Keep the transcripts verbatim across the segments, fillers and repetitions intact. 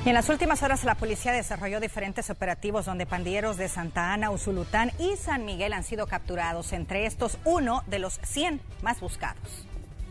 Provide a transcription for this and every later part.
Y en las últimas horas la policía desarrolló diferentes operativos donde pandilleros de Santa Ana, Usulután y San Miguel han sido capturados, entre estos uno de los cien más buscados.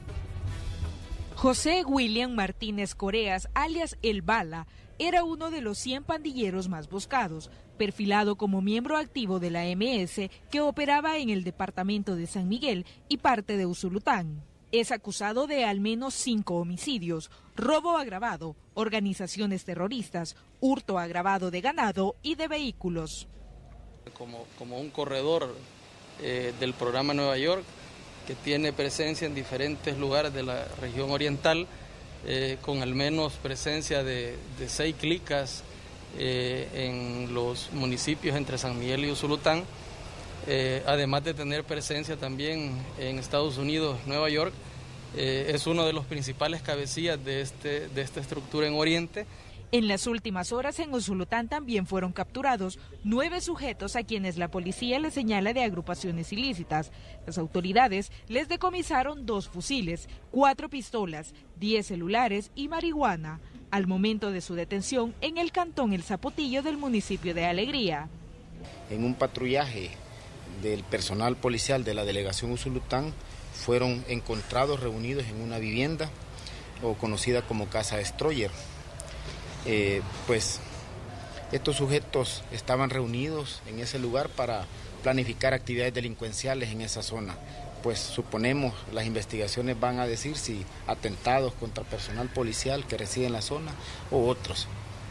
José William Martínez Coreas, alias El Bala, era uno de los cien pandilleros más buscados, perfilado como miembro activo de la eme ese que operaba en el departamento de San Miguel y parte de Usulután. Es acusado de al menos cinco homicidios, robo agravado, organizaciones terroristas, hurto agravado de ganado y de vehículos. Como, como un corredor eh, del programa Nueva York, que tiene presencia en diferentes lugares de la región oriental, eh, con al menos presencia de, de seis clicas eh, en los municipios entre San Miguel y Usulután, eh, además de tener presencia también en Estados Unidos, Nueva York. Eh, es uno de los principales cabecillas de, este, de esta estructura en Oriente. En las últimas horas en Usulután también fueron capturados nueve sujetos a quienes la policía les señala de agrupaciones ilícitas. Las autoridades les decomisaron dos fusiles, cuatro pistolas, diez celulares y marihuana, al momento de su detención en el cantón El Zapotillo del municipio de Alegría. En un patrullaje del personal policial de la delegación Usulután fueron encontrados reunidos en una vivienda o conocida como Casa Destroyer. Eh, pues estos sujetos estaban reunidos en ese lugar para planificar actividades delincuenciales en esa zona. Pues suponemos, las investigaciones van a decir si atentados contra personal policial que reside en la zona o otros.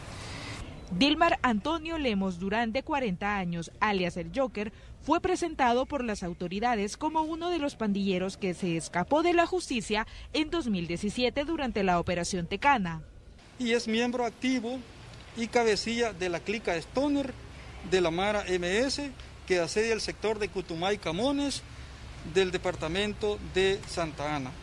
Dilmar Antonio Lemos Durán, de cuarenta años, alias el Joker, fue presentado por las autoridades como uno de los pandilleros que se escapó de la justicia en dos mil diecisiete durante la Operación Tecana. Y es miembro activo y cabecilla de la clica Stoner de la Mara eme ese, que asedia el sector de Cutumay Camones del departamento de Santa Ana.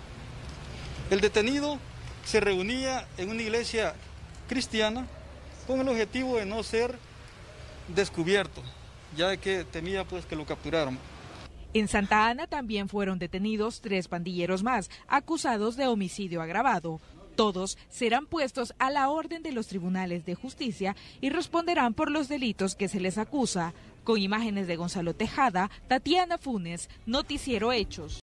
El detenido se reunía en una iglesia cristiana con el objetivo de no ser descubierto, ya que temía pues que lo capturaran. En Santa Ana también fueron detenidos tres pandilleros más, acusados de homicidio agravado. Todos serán puestos a la orden de los tribunales de justicia y responderán por los delitos que se les acusa. Con imágenes de Gonzalo Tejada, Tatiana Funes, Noticiero Hechos.